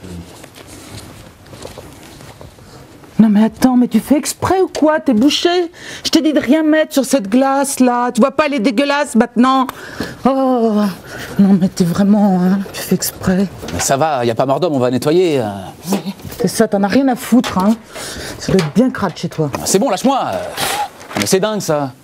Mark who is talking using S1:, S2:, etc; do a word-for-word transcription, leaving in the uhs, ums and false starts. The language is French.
S1: Non mais attends, mais tu fais exprès ou quoi? T'es bouché? Je t'ai dit de rien mettre sur cette glace là. Tu vois pas, elle est dégueulasse maintenant. Oh non mais t'es vraiment, hein, tu fais exprès.
S2: Mais ça va, y a pas mort d'homme, on va nettoyer.
S1: C'est ça, t'en as rien à foutre, hein. Ça doit être bien crade chez toi.
S2: C'est bon, lâche-moi. Mais c'est dingue ça.